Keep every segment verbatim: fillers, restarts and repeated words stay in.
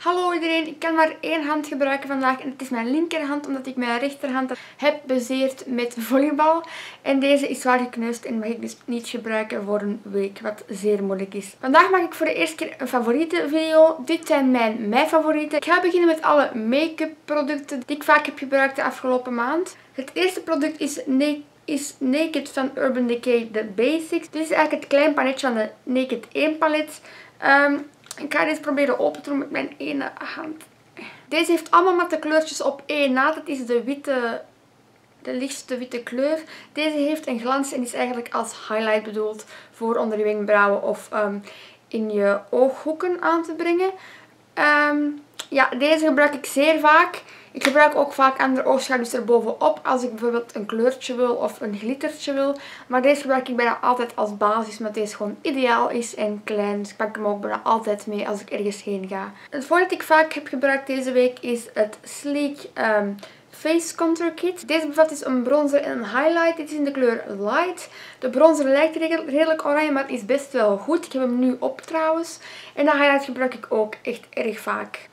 Hallo iedereen, ik kan maar één hand gebruiken vandaag en het is mijn linkerhand omdat ik mijn rechterhand heb bezeerd met volleybal. En deze is zwaar gekneusd en mag ik dus niet gebruiken voor een week, wat zeer moeilijk is. Vandaag maak ik voor de eerste keer een favoriete video. Dit zijn mijn mijn favorieten. Ik ga beginnen met alle make-up producten die ik vaak heb gebruikt de afgelopen maand. Het eerste product is Naked. is Naked van Urban Decay The Basics. Dit is eigenlijk het klein paletje van de Naked één palet. Um, ik ga deze proberen open te doen met mijn ene hand. Deze heeft allemaal matte kleurtjes op één na. Dat is de witte, de lichtste witte kleur. Deze heeft een glans en is eigenlijk als highlight bedoeld voor onder je wenkbrauwen of um, in je ooghoeken aan te brengen. Um, ja, deze gebruik ik zeer vaak. Ik gebruik ook vaak andere oogschaduws erbovenop als ik bijvoorbeeld een kleurtje wil of een glittertje wil. Maar deze gebruik ik bijna altijd als basis, omdat deze gewoon ideaal is en klein. Dus ik pak hem ook bijna altijd mee als ik ergens heen ga. Het voordat ik vaak heb gebruikt deze week is het Sleek um, Face Contour Kit. Deze bevat dus een bronzer en een highlight. Dit is in de kleur Light. De bronzer lijkt redelijk oranje, maar is best wel goed. Ik heb hem nu op trouwens. En de highlight gebruik ik ook echt erg vaak.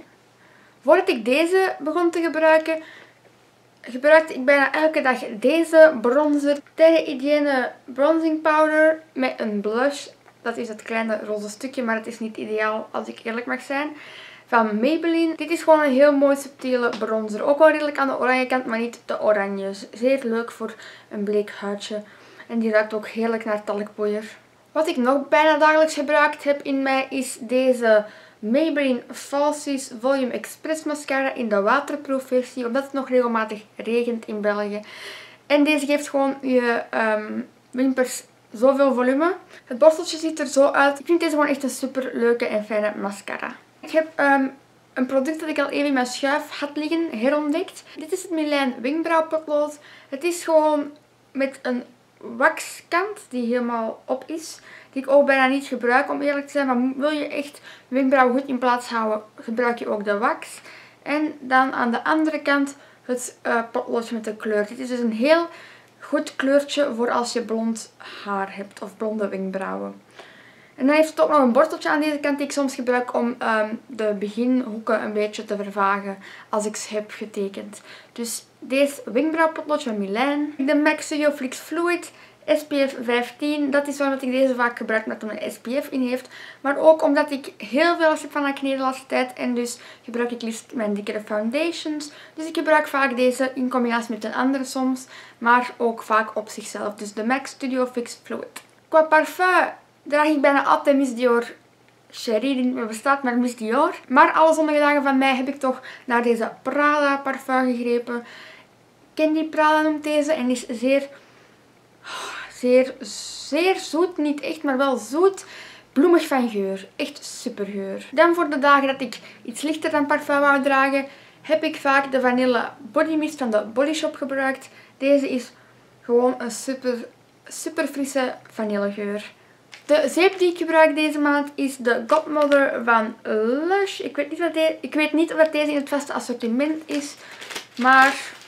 Voordat ik deze begon te gebruiken, gebruikte ik bijna elke dag deze bronzer. Terre Hygiene Bronzing Powder met een blush. Dat is het kleine roze stukje, maar het is niet ideaal als ik eerlijk mag zijn. Van Maybelline. Dit is gewoon een heel mooi subtiele bronzer. Ook wel redelijk aan de oranje kant, maar niet te oranje. Zeer leuk voor een bleek huidje. En die ruikt ook heerlijk naar talkpoeier. Wat ik nog bijna dagelijks gebruikt heb in mei is deze Maybelline Falsies Volume Express Mascara in de waterproof versie. Omdat het nog regelmatig regent in België. En deze geeft gewoon je um, wimpers zoveel volume. Het borsteltje ziet er zo uit. Ik vind deze gewoon echt een super leuke en fijne mascara. Ik heb um, een product dat ik al even in mijn schuif had liggen herontdekt. Dit is het Milijn wenkbrauwpotlood. Het is gewoon met een waxkant die helemaal op is. Die ik ook bijna niet gebruik om eerlijk te zijn. Maar wil je echt wenkbrauwen goed in plaats houden, gebruik je ook de wax. En dan aan de andere kant het uh, potloodje met de kleur. Dit is dus een heel goed kleurtje voor als je blond haar hebt of blonde wenkbrauwen. En dan heeft het ook nog een borsteltje aan deze kant die ik soms gebruik om um, de beginhoeken een beetje te vervagen als ik ze heb getekend. Dus deze wenkbrauwpotloodje van Milijn. De MAC Studio Fix Fluid S P F vijftien. Dat is waarom ik deze vaak gebruik, omdat er een S P F in heeft. Maar ook omdat ik heel veel last heb van acne de laatste tijd. En dus gebruik ik liefst mijn dikkere foundations. Dus ik gebruik vaak deze in combinatie met een andere soms. Maar ook vaak op zichzelf. Dus de MAC Studio Fix Fluid. Qua parfum draag ik bijna altijd Miss Dior Cherie, die niet meer bestaat, maar Miss Dior. Maar alle zonnige dagen van mei heb ik toch naar deze Prada parfum gegrepen. Candy Prada noemt deze en is zeer, zeer, zeer zoet. Niet echt, maar wel zoet. Bloemig van geur. Echt super geur. Dan voor de dagen dat ik iets lichter dan parfum wou dragen, heb ik vaak de Vanille Body Mist van de Body Shop gebruikt. Deze is gewoon een super, super frisse vanillegeur. De zeep die ik gebruik deze maand is de Godmother van Lush. Ik weet niet, wat de, ik weet niet of dat deze in het vaste assortiment is. Maar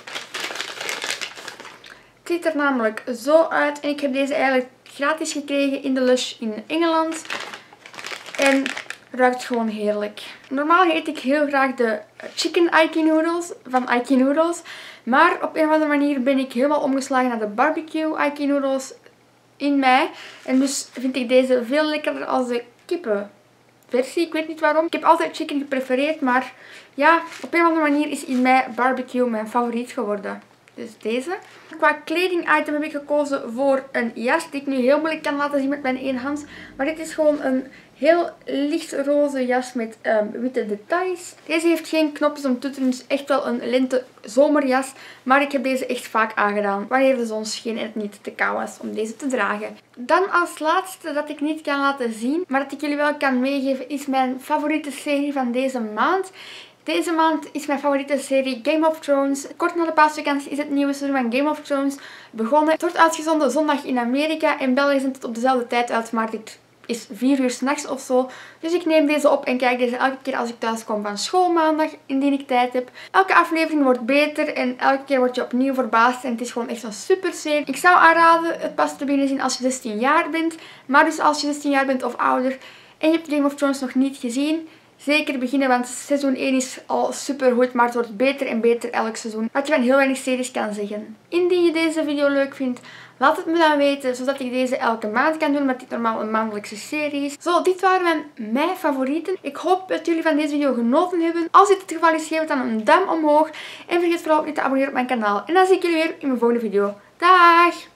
het ziet er namelijk zo uit. En ik heb deze eigenlijk gratis gekregen in de Lush in Engeland. En ruikt gewoon heerlijk. Normaal eet ik heel graag de Chicken Aiki Noodles van Aiki Noodles. Maar op een of andere manier ben ik helemaal omgeslagen naar de Barbecue Aiki Noodles in mei. En dus vind ik deze veel lekkerder als de kippenversie. Ik weet niet waarom. Ik heb altijd chicken geprefereerd, maar ja, op een of andere manier is in mei barbecue mijn favoriet geworden. Dus deze. Qua kleding item heb ik gekozen voor een jas die ik nu heel moeilijk kan laten zien met mijn één hand. Maar dit is gewoon een heel lichtroze jas met um, witte details. Deze heeft geen knopjes om te doen, dus echt wel een lente-zomerjas. Maar ik heb deze echt vaak aangedaan wanneer de zon scheen en het niet te koud was om deze te dragen. Dan als laatste dat ik niet kan laten zien, maar dat ik jullie wel kan meegeven, is mijn favoriete serie van deze maand. Deze maand is mijn favoriete serie Game of Thrones. Kort na de paasvakantie is het nieuwe seizoen van Game of Thrones begonnen. Het wordt uitgezonden zondag in Amerika. In België zendt het op dezelfde tijd uit, maar dit is vier uur 's nachts of zo. Dus ik neem deze op en kijk deze elke keer als ik thuis kom van school maandag, indien ik tijd heb. Elke aflevering wordt beter en elke keer word je opnieuw verbaasd. En het is gewoon echt een super serie. Ik zou aanraden het pas te beginnen zien als je zestien jaar bent. Maar dus als je zestien jaar bent of ouder en je hebt Game of Thrones nog niet gezien, zeker beginnen, want seizoen één is al super goed, maar het wordt beter en beter elk seizoen. Wat je van heel weinig series kan zeggen. Indien je deze video leuk vindt, laat het me dan weten, zodat ik deze elke maand kan doen, omdat dit normaal een maandelijkse serie is. Zo, dit waren mijn, mijn favorieten. Ik hoop dat jullie van deze video genoten hebben. Als dit het geval is, geef het dan een duim omhoog. En vergeet vooral ook niet te abonneren op mijn kanaal. En dan zie ik jullie weer in mijn volgende video. Dag!